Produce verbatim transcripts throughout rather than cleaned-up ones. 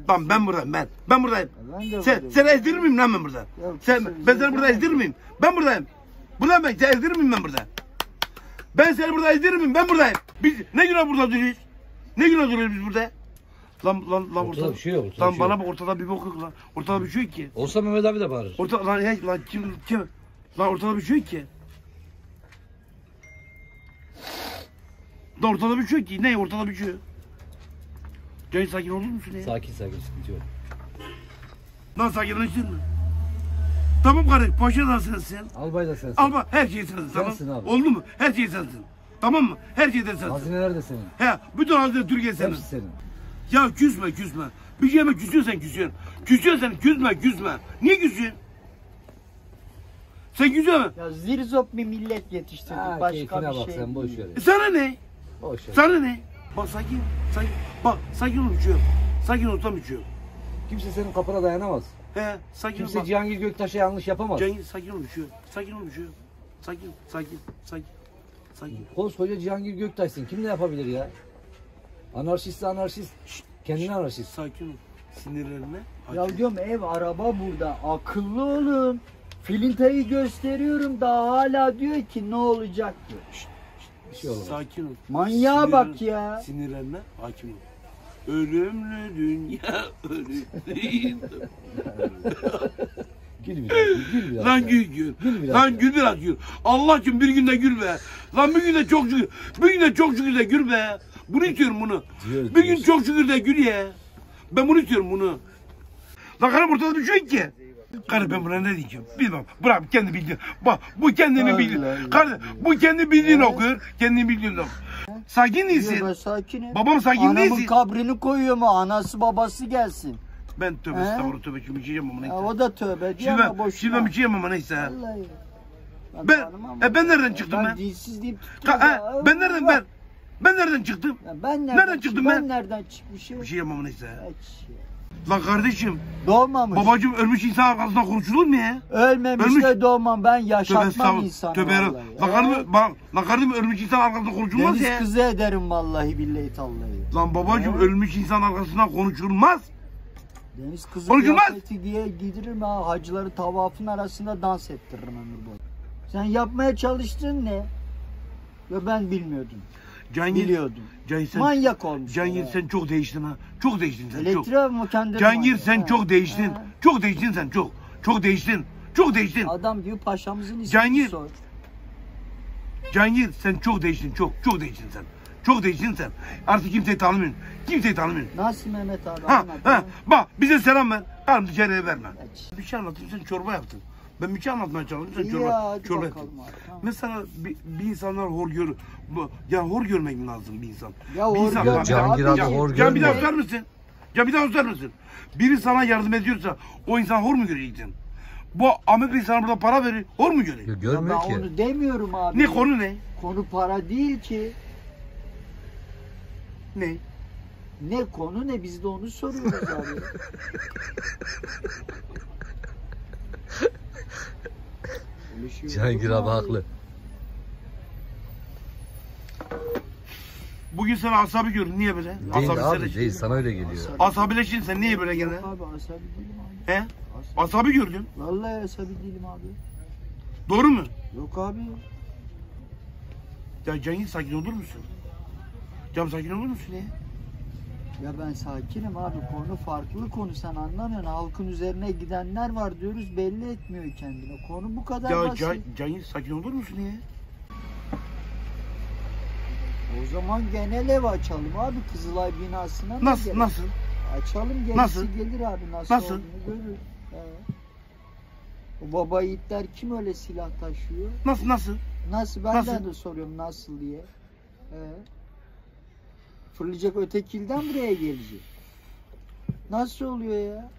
Lan ben buradayım ben. Ben buradayım. Ben sen sen ezdirir miyim lan ben burada? Yok, sen ben seni burada ezdirir miyim? Ben buradayım. Buradayım ben. Sen ezdirir miyim ben burada? Ben seni burada ezdirir miyim? Ben buradayım. Biz ne günah burada duruyoruz? Ne günah duruyoruz biz burada? Lan lan lan ortada, ortada bir şey yok. Ortada lan bir şey bana yok. bak ortada bir bok yok lan. Ortada bir şey yok ki. Olsa Mehmet abi de bağırır. Ortada lan hey lan kim kim? Lan ortada bir şey yok ki. Lan ortada bir şey yok ki. Ne ortada bir şey yok. Cahil sakin olur musun ya? Sakin sakin sıkıntı yok. Lan sakinleştin mi? Tamam kardeş, paşa da sensin. Albay da sensin. Alba her şey sensin, tamam. Sensin abi. Oldu mu? Her şey sensin. Tamam mı? Her şey de sensin. Hazineler de senin. He, bütün hazine Türkiye senin. Hepsi senin. Ya küsme küsme. Bir şeyime küsüyorsan küsüyorsun. Küsüyorsan küsme küsme. Niye küsüyorsun? Sen küsüyor musun? Ya zirzop bir millet yetiştirdik. Ha, Başka keyfine bir bak şey sen boş değil. ver. E sana ne? Boş ver. Sana ne? Bak sakin, sakin. Bak sakin ol bir şey yok. Sakin ol tam bir şey yok. Kimse senin kapına dayanamaz. He, sakin ol Kimse bak. Cihangir Göktaş'a yanlış yapamaz. Cengiz sakin ol bir şey yok. Sakin ol bir şey yok. Sakin, sakin, sakin. Sakin. Koskoca Cihangir Göktaş'sın. Kim ne yapabilir ya? Anarşist anarşist. Şşt, kendine anarşist. Sakin ol. Sinirlerine Ya hakim. diyorum ev araba burada. Akıllı olun. Filintayı gösteriyorum daha hala diyor ki ne olacak diyor. Şşt, Bir şey olmaz. Sakin ol. manyağa Sinirler- bak ya. Sinirlerine hakim ol. Ölümlü dünya ölümlü. Gül biraz. Gül biraz. Lan ya. gül gül. Gül biraz Lan ya. gül biraz gül. Allah için bir günde gül be. Lan bir günde çok şükür. Bir günde çok şükür de gül be. Bunu istiyorum bunu. Diyoruz, Bir gün diyoruz. çok şükür de gül ya. Ben bunu istiyorum bunu. Lan karım ortada bir şey yok ki. Karı ben buna ne diyeceğim? Bilmem. Bırak kendi bildiğin. Bak bu kendini Allah bildiğin. Allah. Karı bu kendi bildiğini okur. Kendini bildiğini okur. Sakin Diyor, ben değilsin. sakinim. Babam sakin Anamın değilsin. kabrini koyuyor mu? Anası babası gelsin. Ben tövbe He? estağfurullah tövbe şimdi bir şey yapmam Ya, neyse. o da tövbe diyor Şimdi ama ben, boşuna. şimdi ben bir şey yapmam ama neyse. Vallahi. Ben- tanımam e ben ama. nereden çıktım ben? ben? Dinsiz deyip Ka- tutuyor he, ya. ben nereden ben? Ben nereden çıktım? Ya ben nereden, Nereden çıktım ben? Ben nereden çıkmışım? Bir şey yapmam neyse. Hiç ya. Lan kardeşim, Doğmamış. babacığım ölmüş insan arkasından konuşulur mu ya? Ölmemiş Ölmüş. de doğmam. Ben Tövbe yaşatmam estağfurullah. insanı Tövbe vallahi. yarabbim. Lan kardeşim, bak, lan kardeşim ölmüş insan arkasından konuşulmaz Deniz ya. kızı ederim vallahi billahi tallahi. Lan babacığım He? ölmüş insan arkasından konuşulmaz. Deniz kızı Konuşulmaz. kıyafeti giye giydiririm ha. Hacıları tavafın arasında dans ettiririm ömür boyu. Sen yapmaya çalıştığın ne? Ya ben bilmiyordum. Cahil, Biliyordum. Cahil sen, Manyak olmuş. Cahil sen çok değiştin ha. Çok değiştin sen çok. Elektriğe mi kendini? Cahil manyak? sen Ha, çok değiştin. ha. Çok değiştin sen çok. Çok değiştin. Çok değiştin. Adam diyor paşamızın ismini Cahil. sor. Cahil sen çok değiştin. Çok. Çok değiştin sen. Çok değiştin sen. Artık kimseyi tanımıyorsun. Kimseyi tanımıyorsun. Nasıl Mehmet abi? Ha anlat, ha ha. bak bize selam ver. Karım dışarıya verme. Geç. Bir şey anlatayım sen çorba yaptın. Ben bir şey anlatmaya çalıştım sen İyi çorba, ya, hadi çorba bakalım yaptın. abi, tamam. Mesela bir, bir insanlar hor gör, bu, ya hor görmek mi lazım bir insan? Ya bir hor insan, görme bak, Cihangir ya- abi ya- hor Ya bir daha görmüyor. söyler misin? Ya bir daha söyler misin? Biri sana yardım ediyorsa o insan hor mu göreceksin? Bu Ahmet Bey sana burada para verir, hor mu görüyor? Ya Ya görmüyor ben ki. onu demiyorum abi. Ne konu ne? Konu para değil ki. Ne? Ne konu ne biz de onu soruyoruz abi. Öyle şey olur Cihangir mu abi haklı. Bugün sana asabi gördüm. Niye böyle? Değil abi Asabileştin. değil sana öyle geliyor. Asabileştin sen niye böyle gene? Yok abi asabi değilim abi. He? Asabi. Asabi gördüm. Vallahi asabi değilim abi. Doğru mu? Yok abi. Ya Cengiz sakin olur musun? Cam sakin olur musun ya? Ya ben sakinim abi. Konu farklı konu sen anlamıyorsun. Halkın üzerine gidenler var diyoruz belli etmiyor kendini. Konu bu kadar Ya basit. Can, Cengiz sakin olur musun ya? O zaman genel ev açalım abi Kızılay binasına. mı Nasıl gerek? nasıl? Açalım gerisi Nasıl? gelir abi nasıl, Nasıl? olduğunu görür. He. O baba yiğitler kim öyle silah taşıyor? Nasıl nasıl? Nasıl? Ben Nasıl? de soruyorum nasıl diye. He. Fırlayacak ötekilden buraya gelecek. Nasıl oluyor ya?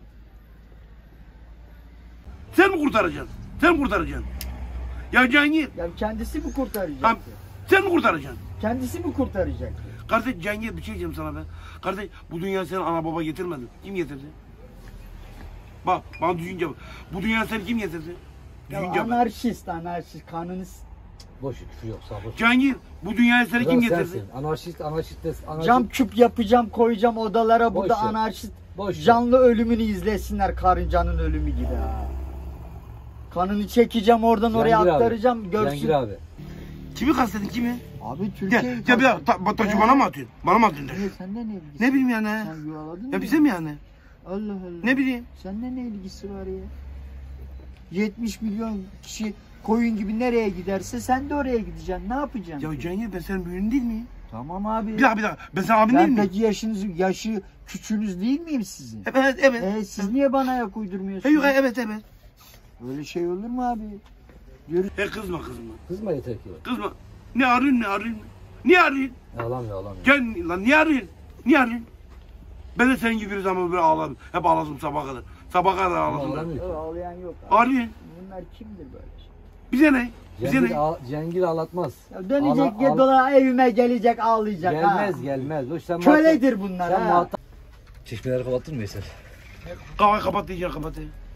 Sen mi kurtaracaksın? Sen mi kurtaracaksın? Ya Cengiz, Ya kendisi mi kurtaracak? Tamam. sen mi kurtaracaksın? Kendisi mi kurtaracak? Kardeş Cengiz bir şey diyeceğim sana ben. Kardeş bu dünya senin ana baba getirmedi. Kim getirdi? Bak bana düşünce bak. Bu dünya seni kim getirdi? Ya Düşünce bak. anarşist anarşist kanını s- Boş küfür yok sabır. Cengiz bu dünyaya seni kim Kral getirdi? sensin. Anarşist anarşist de anarşist. cam küp yapacağım koyacağım odalara Boş burada ver. anarşist Boş ver. Canlı ölümünü izlesinler, karıncanın ölümü gibi ha. Kanını çekeceğim oradan oraya Cihangir abi, aktaracağım görsün. Cihangir abi. Kimi kastettin kimi? Abi Türkiye... Gel, gel bir dakika. Ta, taşı bana mı atıyorsun? Bana mı atıyorsun taşı? Niye, sende ne ilgisi? Ne bileyim yani. Sen yuvaladın Ya mı? bize mi yani? Allah Allah. Ne bileyim. Sende ne ilgisi var ya? yetmiş milyon kişi koyun gibi nereye giderse sen de oraya gideceksin. Ne yapacaksın? Ya Cihangir ben senin büyüğün değil miyim? Tamam abi. Bir dakika bir dakika. Ben senin abin değil Ben miyim? peki yaşınız, yaşı küçüğünüz değil miyim sizin? Evet evet. Ee, siz niye bana ayak E, uydurmuyorsunuz? yok, evet evet. Öyle şey olur mu abi? Yürü. E kızma kızma. Kızma yeter ki. Kızma. Ne arıyorsun ne arıyorsun? Niye arıyorsun? Ağlamıyor ağlamıyor. Gel lan niye arıyorsun? Niye arıyorsun? Ben de senin gibi bir zaman böyle ağladım. Hep ağladım sabaha kadar. Sabaha kadar ağladım ben. Ağlamıyor. Öyle ağlayan yok abi. Arıyorsun. Bunlar kimdir böyle şey? Bize ne? Bize Cihangir, ne? ağ, Cihangir ağlatmaz. Ya dönecek Ağla- gel ağla- dola evime gelecek ağlayacak Gelmez ha. gelmez. Boş, sen Köledir muhatap- bunlar Sen ha. muhatap. Çeşmeleri kapattın mı Veysel? Kahve kapat diyeceğim kapat.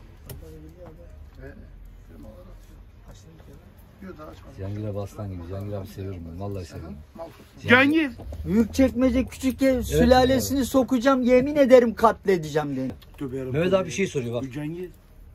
Cihangir abi aslan gibi. Cihangir abi seviyorum ben. Vallahi seviyorum. Cihangir. Büyükçekmece küçük sülalesini sokacağım, yemin ederim katledeceğim beni. Tövbe yarabbim. Mehmet abi bir şey soruyor bak. Cihangir.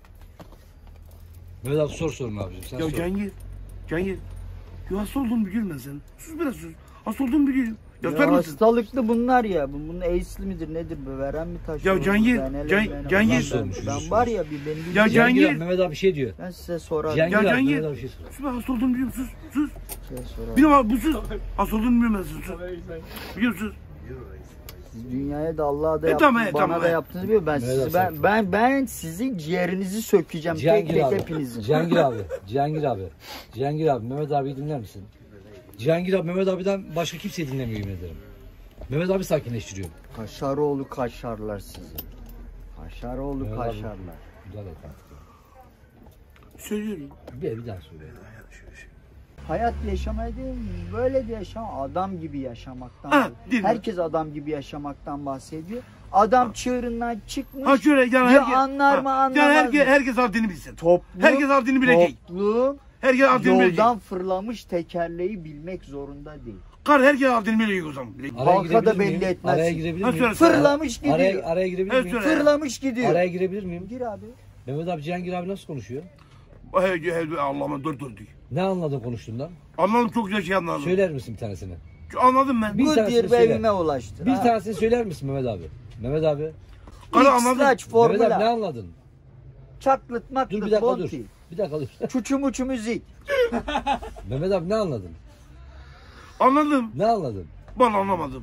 Mehmet abi sor sorun abicim. Sen Ya sor. Cihangir. Cihangir. Ya hasta olduğunu biliyorum ben senin. Sus biraz sus. Hasta olduğunu biliyorum. Ya Yatar mısın? hastalıklı bunlar ya. Bu- Bunun AIDS'li midir nedir bu? Veren mi taşıyor? Ya Cihangir, Ben hele- Can- ben- Cihangir. Ben, ben var ya bir benim Ya bildiğim- Cihangir. Cihangir abi, Mehmet abi bir şey diyor. Ben size sorarım. Cihangir Ya abi Cihangir. Mehmet abi bir şey soruyor. Sus ben hasta olduğunu biliyorum. Sus. Sus. Size sorarım. Biliyorum abi bu sus. Hasta olduğunu biliyorum ben sus. sus. Biliyor musun? Siz dünyaya da Allah'a da E, yaptınız, tamam, e, bana tamam, da e. yaptınız biliyor. Ben Mehmet sizi abi ben sakin. ben ben sizin ciğerinizi sökeceğim tek Cihangir tek abi. hepinizin. Cihangir abi. Cihangir abi. Cihangir abi. Mehmet abiyi dinler misin? Cihangir abi Mehmet abiden başka kimseyi dinlemiyor yemin ederim. Mehmet abi sakinleştiriyor. Kaşaroğlu kaşarlar sizi. Kaşaroğlu Mehmet abi. kaşarlar. Müdahale et artık. Söylüyorum. Bir, bir daha söyle. Hayat yaşamaya değil mi? Böyle de yaşam, adam gibi yaşamaktan. Ha, değil mi? Herkes adam gibi yaşamaktan bahsediyor. Adam çığırından çıkmış. Ha şöyle yani Ya herkes. anlar mı, ha, anlamaz yani herkes, mı? herkes haddini bilsin. Toplum, Herkes haddini bilecek. toplum Herkes haddini bilecek. yoldan fırlamış tekerleği bilmek zorunda değil. Kar herkes haddini bilecek o zaman. Bilecek. Araya Halka girebilir da miyim? belli etmezsin. Araya girebilir Ha, miyim? söyle, söyle. Fırlamış gidiyor. Araya, araya girebilir Evet, miyim? söyle. Fırlamış gidiyor. Araya girebilir miyim? Gir abi. Mehmet abi Cihangir abi nasıl konuşuyor? Hey, hey, Allah'ıma dur dur dur. Ne anladın konuştuğundan? Anladım çok güzel şey anladım. Söyler misin bir tanesini? Anladım ben. Bir Bu tanesini dir söyle. evime ulaştı. Bir ha. tanesini söyler misin Mehmet abi? Mehmet abi. Karı anladım. X-Laç Mehmet abi ne formula. anladın? Çaklıt Dur bir maklıt dakika dur. bonti. Bir dakika dur. Çuçu muçu müzik. Mehmet abi ne anladın? Anladım. Ne anladın? Ben anlamadım.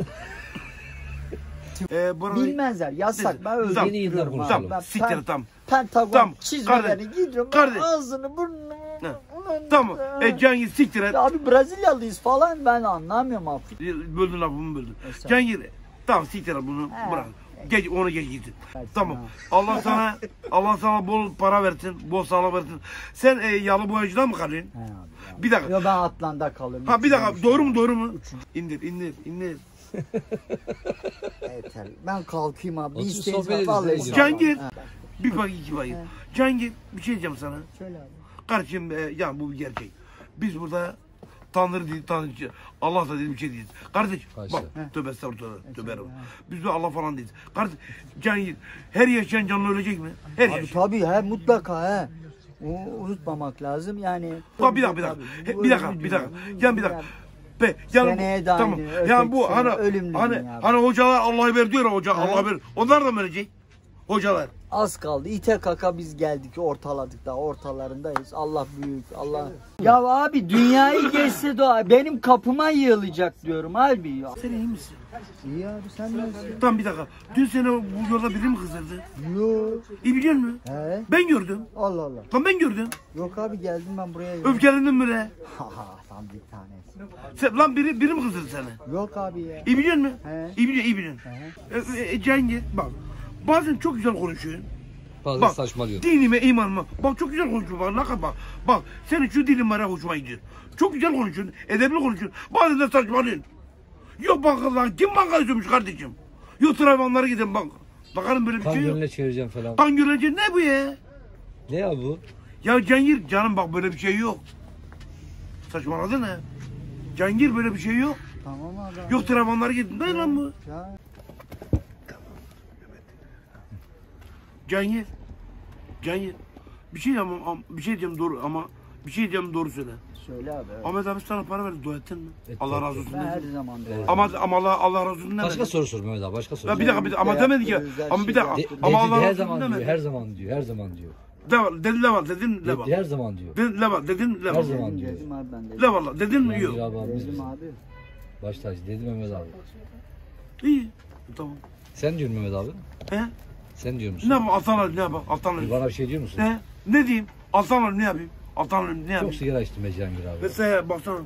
ee, burada... Bilmezler. Yasak. Ben Tamam, yeni yılda öldürüyorum abi. konuşalım. Ben Siktir pen- tamam. Pentagon Tamam, çizmelerini kardeş, giydiriyorum. kardeş. Ağzını burnunu. Ha, Ulan- Tamam. Ha. E Cihangir siktir et. Ya abi Brezilyalıyız falan ben anlamıyorum abi. Böldün lafımı böldün. Estağfurullah. Cihangir tamam siktir et bunu. Ha. Bırak. Geç onu geç gitsin. Versin Tamam. ha. Allah sana Allah sana bol para versin, bol sağlık versin. Sen e, yalı boyacıdan mı kalıyorsun? He abi, ya. Bir dakika. Yo ben Atlant'ta kalıyorum. Ha bir dakika. Üçüncü Doğru mu doğru mu? İndir indir indir. Yeter. Ben kalkayım abi. Bir Otur, isteğiniz sohbet var. edin, Vallahi Cihangir. sağ olun. Cihangir. Ha, Bir bak iki bak. He. Cihangir bir şey diyeceğim sana. Şöyle abi. Kardeşim e, ya bu bir gerçek. Biz burada Tanrı değil, Tanrı Allah da değil bir şey değil. Kardeş Haşa. bak He. tövbe estağfurullah. Tövbe Estağfurullah. Biz de Allah falan değiliz. Kardeş Cihangir her yaşayan canlı ölecek mi? Her Abi yaşayan. tabii he mutlaka he. O, unutmamak lazım yani. Bak bir dakika bir dakika. Tabii, bu Bir dakika ölümlü bir dakika. dünya, bu Yani bir dünya. dakika. Be, yani Seneye bu, de tamam. aynı, Yani öteki bu sene hani ölümlü hani dünya. hani hocalar Allah'ı ver diyor ya hoca He. Allah ver. Onlar da mı ölecek? Hocalar. Az kaldı. İte kaka biz geldik ortaladık da ortalarındayız. Allah büyük. Allah. Ya abi dünyayı geçse doğa benim kapıma yığılacak diyorum abi ya. Sen iyi misin? İyi abi sen nasılsın? Tamam bir dakika. Dün seni bu yolda biri mi kızdırdı? Yok. İyi biliyor musun? He? Ben gördüm. Allah Allah. Lan ben gördüm. Yok abi geldim ben buraya. Öfkelendin mi re? Haha tam bir tanesi. Sen, lan biri, biri mi kızdırdı seni? Yok abi ya. İyi biliyor musun? He. İyi biliyor, iyi biliyorsun. He. E, e, e, Cihangir bak. Bazen çok güzel konuşuyorsun. Fazla Bak saçmalıyorsun. dinime imanıma. Bak çok güzel konuşuyorsun bak. Ne kadar bak. Bak senin şu dilin var ya hoşuma gidiyor. Çok güzel konuşuyorsun. Edebli konuşuyorsun. Bazen de saçmalıyorsun. Yok bankalar. Kim bankayı sürmüş kardeşim? Yok hayvanlara gidin bak. Bakalım böyle bir Kan şey yok. gönüle çevireceğim falan. Kan görünce ne bu ya? Ne ya bu? Ya Cihangir canım bak böyle bir şey yok. Saçmaladın ha. Cihangir böyle bir şey yok. Tamam abi. Yok hayvanlara gidin. Ne lan bu? Ya. Cihangir. Cihangir. Bir şey diyeceğim, ama- bir şey diyeceğim doğru ama bir şey diyeceğim doğru söyle. Söyle abi. Evet. Ahmet abi sana para verdi, dua ettin mi? Ettim, Allah razı ettim. olsun. Ben her dedin. zaman Evet. da. Ama ama Allah Allah razı olsun Başka demedi. soru sor Mehmet abi. Başka soru Ya sor. bir dakika bir dakika ama demedi ki. Ama bir dakika De, ama dedi, Allah her razı olsun zaman diyor. demedi. Her zaman diyor. Her zaman diyor. Leval, dedin leval, dedin leval. Dedi, her zaman diyor. Dedin leval, dedin Her leval. zaman Dedim, diyor. dedim abi ben dedim. Leval, dedin mi? Cihangir Yok. abi abimiz Dedim bizim. abi. Baş tacı dedi Mehmet abi. İyi. Tamam. Sen diyorsun Mehmet abi. He? Sen diyor musun? Ne yapayım? Aslanlar ne yapayım? Aslanlar. Bana bir şey diyor musun? Ne? Ne diyeyim? Aslanlar ne yapayım? Aslanlar ne Çok yapayım? sigara içtim be Cihangir abi. Mesela baksana.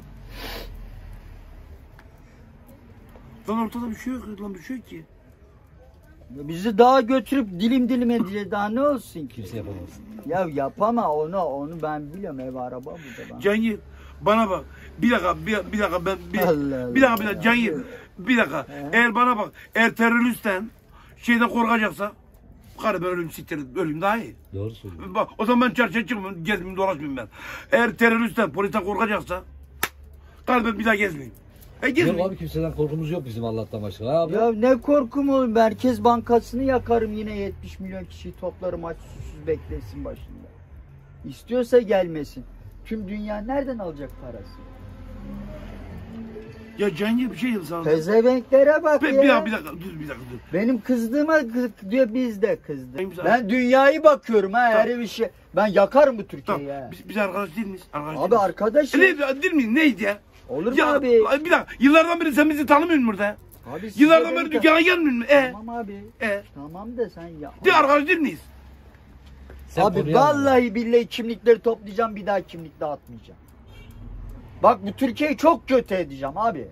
Lan ortada bir şey yok lan bir şey yok ki. Bizi daha götürüp dilim dilim edeceğiz daha ne olsun ki? Kimse yapamaz. Ya yapama onu onu ben biliyorum ev araba burada ben. Cihangir bana bak. Bir dakika bir, bir dakika ben bir, Allah bir dakika bir Allah. dakika Cihangir bir dakika. Eğer bana bak eğer teröristten şeyden korkacaksa karı ben ölüm siktir ölüm daha iyi. Doğru söylüyorsun. Bak o zaman ben çarşıya çıkmıyorum gezmeyeyim dolaşmayayım ben. Eğer teröristten polisten korkacaksa karı ben bir daha gezmeyeyim. E Yok gezmeyeyim. abi kimseden korkumuz yok bizim Allah'tan başka. Ha abi? Ya ne korkum olur Merkez Bankası'nı yakarım yine yetmiş milyon kişi toplarım aç susuz beklesin başında. İstiyorsa gelmesin. Tüm dünya nereden alacak parası? Ya Cihangir bir şey yıl sana. Pezevenklere bak Bir, ya. bir dakika bir dakika dur bir dakika dur. Benim kızdığıma kız- diyor biz de kızdık. Benim sana- Ben dünyayı bakıyorum ha her bir şey. Ben yakarım bu Türkiye'yi Tamam. ya. Biz, biz arkadaş değil miyiz? Arkadaş Abi değil miyiz? arkadaşım. E, ne, değil miyiz? Neydi ya? Olur mu Ya abi? bir dakika yıllardan beri sen bizi tanımıyorsun burada. Abi size Yıllardan beni beri de- dükkana gelmiyorsun mu? E, Tamam abi. e. Tamam da sen ya. De arkadaş değil miyiz? Sen Abi konuyu anladın. vallahi billahi kimlikleri toplayacağım bir daha kimlik dağıtmayacağım. Bak bu Türkiye'yi çok kötü edeceğim abi.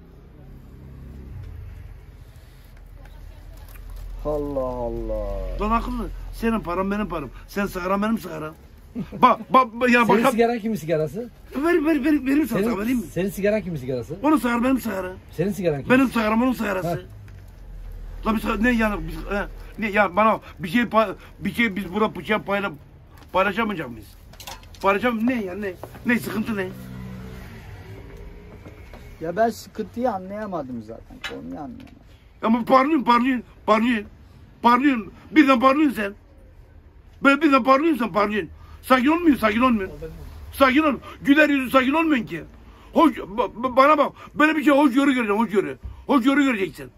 Allah Allah. Lan akıllı. Senin param benim param. Sen sigaran benim sigaram. bak bak bak- ya Senin bak. sigaran kimin sigarası? Ver ver ver verim sana sigara, vereyim mi? Senin, senin sigaran kimin sigarası? Onun sigara benim sigara. Senin sigaran kimin? Benim sigaram onun sigarası. Lan biz ne yani biz he, ne ya bana bir şey pa- bir şey biz burada bıçak payla paylaşamayacak mıyız? Paylaşam ne ya ne? Ne sıkıntı ne? Ya ben sıkıntıyı anlayamadım zaten. Konuyu anlayamadım. Ama parlıyorsun parlıyorsun parlıyorsun. Parlıyorsun. Birden parlıyorsun sen. Böyle birden parlıyorsun sen parlıyorsun. Sakin olmuyorsun sakin olmuyorsun. Sakin ol. Güler yüzü sakin olmuyorsun ki. Hoş, ba- ba- bana bak. Böyle bir şey hoşgörü göreceksin hoşgörü. Hoşgörü göreceksin.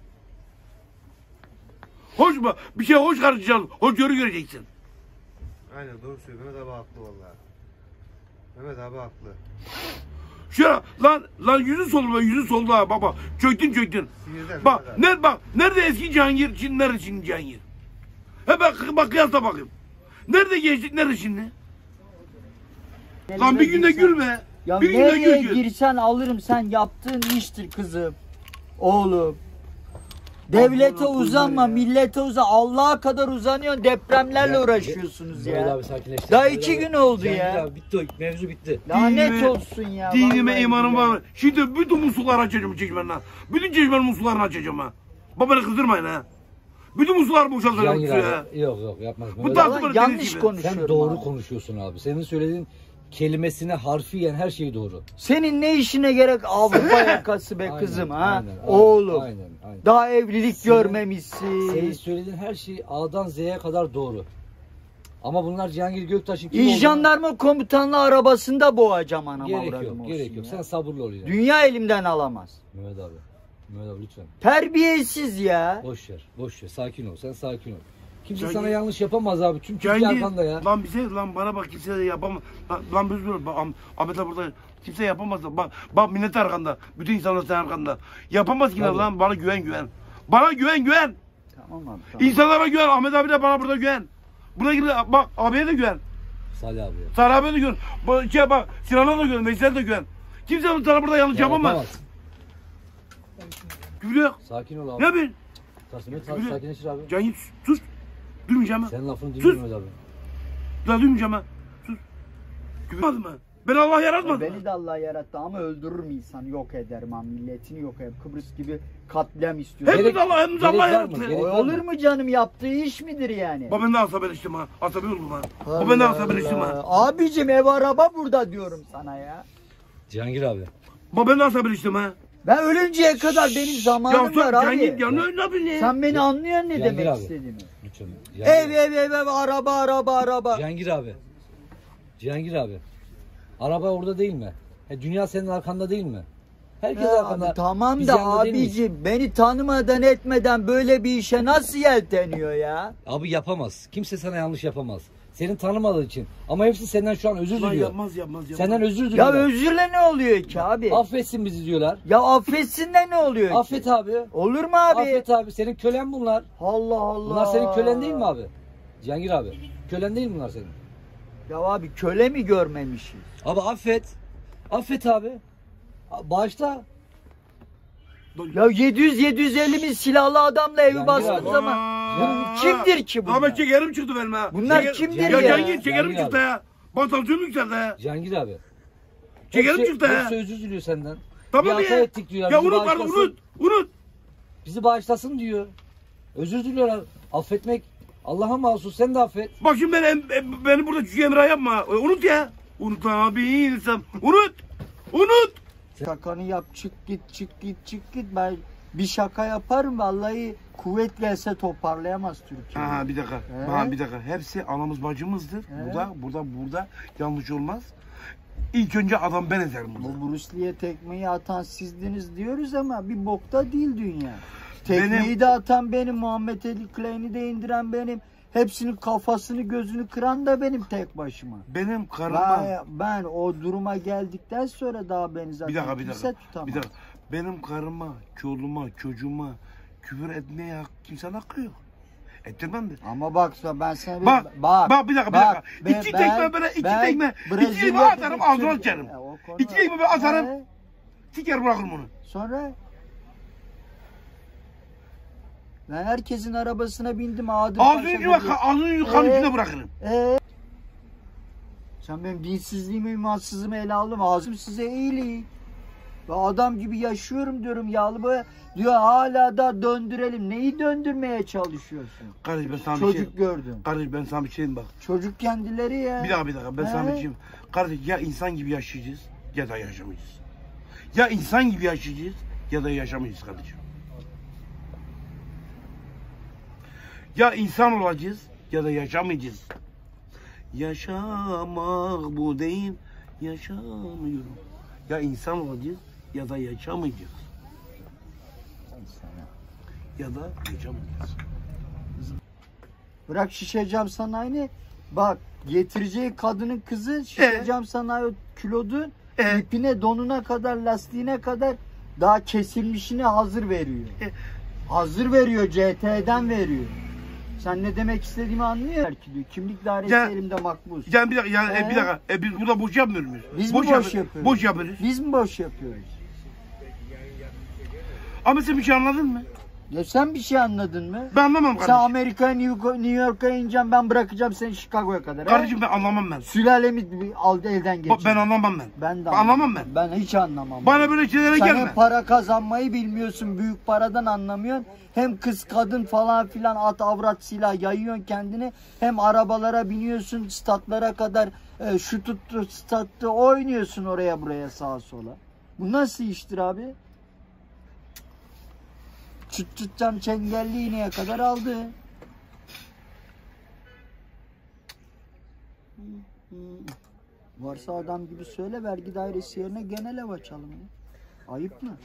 Hoş mu? Bir şey hoş karışacağız. Hoşgörü göreceksin. Aynen doğru söylüyor. Mehmet abi haklı vallahi. Mehmet abi haklı. Şuna lan lan yüzü soldu be yüzü soldu ha baba. Çöktün çöktün. Sinirden Bak Mehmet abi. ne bak nerede eski Cihangir şimdi nerede şimdi Cihangir? He bak bak kıyasla bakayım. Nerede gençlik nerede şimdi? Lan bir günde gül be. Ya bir günde nereye gül gül. girsen alırım sen yaptığın iştir kızım. Oğlum. Devlete Allah'ım uzanma, ya. millete uzan. Allah'a kadar uzanıyorsun, depremlerle Ya, uğraşıyorsunuz Mehmet ya. abi sakinleştir. Daha Mehmet iki abi- gün oldu Cihangir ya. Abi, bitti o mevzu bitti. Lanet Dinime- olsun ya. Dinime vallahi imanım billahi. var. Şimdi bütün muslukları açacağım çeşmenden. Bütün çeşmenin musluklarını açacağım ha. Babanı kızdırmayın ha. Bütün muslukları boşaltacağım Cihangir suya ha. abi. Yok yok yapmaz. Bu Mehmet da- abi, Yalan, Deniz yanlış gibi. konuşuyorum. sen doğru abi. konuşuyorsun abi. Senin söylediğin kelimesine harfiyen her şey doğru. Senin ne işine gerek Avrupa yakası be Aynen, kızım ha? aynen, aynen, Oğlum. Aynen aynen. Daha evlilik Senin- görmemişsin. Senin söylediğin her şey A'dan Z'ye kadar doğru. Ama bunlar Cihangir Göktaş'ın kim İl olduğunu- jandarma komutanlığı arabasında boğacağım anam Gerek avradım yok, olsun gerek yok. ya. Sen sabırlı ol ya. Dünya elimden alamaz. Mehmet abi. Mehmet abi lütfen. Terbiyesiz ya. Boş ver, boş ver. Sakin ol, sen sakin ol. Kimse Cihangir- sana yanlış yapamaz abi. Tüm Türkiye Cihangir, arkanda ya. lan bize lan bana bak kimse de yapamaz. Lan, lan biz dur bak Am- Ahmet abi burada kimse yapamaz. Bak bak millet arkanda. Bütün insanlar senin arkanda. Yapamaz ki Tabii. lan bana güven güven. Bana güven güven. Tamam abi tamam. İnsanlara güven. Ahmet abi de bana burada güven. Buna gibi bak abiye de güven. Salih abi. ya. Sarı abiye de güven. Bu şey bak Sinan'a da güven. Veysel'e de güven. Kimse sana burada yanlış Ya yapamaz. yapamaz. Küfür yok. Sakin ol abi. Ne yapayım? Mehmet Küfür abi yok. sakinleşir abi. Cahil sus. Duymayacağım ha. Senin lafını Sus. dinliyorum Mehmet abi. Lan duymayacağım ha. Sus. Küfür mü? Beni Allah yaratmadı mı? Beni de Allah yarattı ama öldürürüm insanı yok ederim ha milletini yok ederim. Kıbrıs gibi katliam istiyor. Hepimiz Gerek- Allah, hepimiz gerek Allah var mı? yarattı. Gerek- O olur mu canım yaptığı iş midir yani? Baba ben de asabeleştim ha. Asabi oldum ha. Baba ben de Allah asabeleştim ha. Allah. Abicim ev araba burada diyorum sana ya. Cihangir abi. Baba ben de asabeleştim ha. Ben ölünceye kadar benim zamanım var abi. Cihangir ya ne ne bileyim. Sen beni anlıyorsun ne Cihangir demek abi. istediğimi. Lütfen. Ev ev ev ev araba araba araba. Cihangir abi. Cihangir abi. Araba orada değil mi? E, dünya senin arkanda değil mi? Herkes Ya arkanda. abi, tamam Biz da yanında değil miyiz? abicim beni tanımadan etmeden böyle bir işe nasıl yelteniyor ya? Abi yapamaz. Kimse sana yanlış yapamaz. Seni tanımadığı için. Ama hepsi senden şu an özür Lan diliyor. yapmaz yapmaz yapmaz. Senden özür Ya diliyorlar. özürle ne oluyor ki abi? Affetsin bizi diyorlar. Ya affetsin de ne oluyor ki? Affet abi. Olur mu abi? Affet abi. Senin kölen bunlar. Allah Allah. Bunlar senin kölen değil mi abi? Cihangir abi. Kölen değil mi bunlar senin? Ya abi köle mi görmemişiz? Abi affet. Affet abi. Bağışla. Ya yedi yüz yedi yüz elli bin silahlı adamla evi Yani bastığın abi. zaman Aa. kimdir ki bunlar? Ahmet şekerim çıktı benim ha. Bunlar Şeker- kimdir ya? ya? Cihangir şekerim Cihangir çıktı abi. ya. Bak tansiyonum yükseldi ha. Cihangir abi. Şekerim Hepsi- çıktı ha. Hepsi özür diliyor senden. Tamam Bir hata ya. ettik diyor. Ya bizi unut pardon bağışlasın. unut. Unut. Bizi bağışlasın diyor. Özür diliyorlar. Affetmek Allah'a mahsus. Sen de affet. Bak şimdi ben, em- em- beni burada çiğ emrah yapma. E, Unut ya. Unut abi insan. Unut. Unut. Şakanı yap çık git çık git çık git ben bir şaka yaparım vallahi kuvvet gelse toparlayamaz Türkiye. Aha bir dakika. He? Ha bir dakika. Hepsi anamız bacımızdır. He? Burada burada burada yanlış olmaz. İlk önce adam ben ezerim burada. Bu Bruce Lee'ye tekmeyi atan sizdiniz diyoruz ama bir bokta değil dünya. Tekmeyi Benim- de atan benim, Muhammed Ali Clay'ni de indiren benim. Hepsinin kafasını gözünü kıran da benim tek başıma. Benim karıma. Ben, ben o duruma geldikten sonra daha beni zaten Bir dakika bir kimse dakika. tutamaz. Bir dakika. Benim karıma, çoluğuma, çocuğuma küfür etmeye hak, kimsenin hakkı yok. Ettirmem de. Ama bak ben sana bir, Bak, bak, bir dakika, bir dakika. İki tekme böyle, iki tekme, iki tekme atarım, ağzına açarım. İki tekme böyle atarım. He, Siker bırakırım onu. sonra ben herkesin arabasına bindim adım Ağzını yüzüne, ağzını yüzüne kan Ee? içine bırakırım. Ee, sen benim dinsizliğimi, imansızlığımı ele aldın. Ağzım size iyilik. Ben adam gibi yaşıyorum diyorum yağlı boya. Diyor hala da döndürelim. Neyi döndürmeye çalışıyorsun? Kardeş ben sana bir şey... Çocuk gördüm. Kardeş ben sana bir şeyim bak. Çocuk kendileri ya. Bir dakika bir dakika ben sana bir He? şeyim. Kardeş ya insan gibi yaşayacağız ya da yaşamayacağız. Ya insan gibi yaşayacağız ya da yaşamayacağız kardeşim. Ya insan olacağız ya da yaşamayacağız. Yaşamak bu değil, yaşamıyorum. Ya insan olacağız ya da yaşamayacağız. Ya da yaşamayacağız. Bırak şişe cam sanayini. Bak getireceği kadının kızı şişe Ee? cam sanayi kilodun Ee? ipine donuna kadar lastiğine kadar daha kesilmişini hazır veriyor. Ee? Hazır veriyor C T'den veriyor. Sen ne demek istediğimi anlıyor belki diyor. Kimlik dairesi Ya- elimde makbuz. Yani bir dakika, yani, e, bir Ee? dakika. E, biz burada boş yapmıyor muyuz? Biz mi boş yap- yapıyoruz? Boş yapıyoruz. Biz mi boş yapıyoruz? Ama sen bir şey anladın mı? Ya sen bir şey anladın mı? Ben anlamam Sen kardeşim. Amerika'ya, New York'a- New York'a ineceğim, ben bırakacağım seni Chicago'ya kadar. he? Kardeşim ben anlamam ben. Sülalemi bir aldı elden Ba- geçir. Ben anlamam ben. Ben de Anlamam ben. Ben hiç anlamam. Bana böyle şeylere Sen gelme. hem para kazanmayı bilmiyorsun, büyük paradan anlamıyorsun. Hem kız kadın falan filan at avrat silah yayıyorsun kendini. Hem arabalara biniyorsun, statlara kadar e, şu tuttu stattı oynuyorsun oraya buraya sağa sola. Bu nasıl iştir abi? Çıt çıt cam çengelli iğneye kadar aldı. Varsa adam gibi söyle, vergi dairesi yerine genel ev açalım. Ya. Ayıp mı?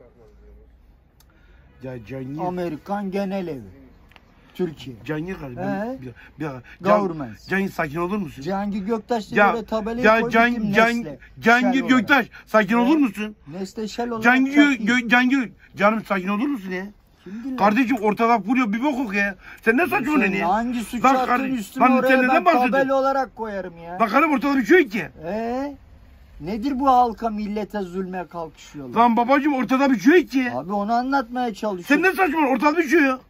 Ya Cahil. Amerikan genel evi. Türkiye. Cahil kardeşim. He? ben- Bir, bir dakika. Can- Government. Cahil sakin olur musun? Cihangir Göktaş Ya, böyle tabelayı ya koyduk Can, kim Can, Nesle. Cahil Shell Göktaş sakin He? olur musun? olarak. Nesle Shell olarak Cahil çok iyi. Gö Cahil canım sakin olur musun ya? Kimdir lan? Kardeşim ortada vuruyor bir bok yok ya. Sen ne saçmalıyorsun Sen ya? hangi suçu Lan attın kardeşim, üstüne lan sen oraya neden ben bahsediyorsun? tabela olarak koyarım ya. Lan kardeşim ortada bir şey yok ki. Ee, nedir bu halka millete zulme kalkışıyorlar? Lan babacığım ortada bir şey yok ki. Abi onu anlatmaya çalışıyorum. Sen ne saçmalıyorsun ortada bir şey yok.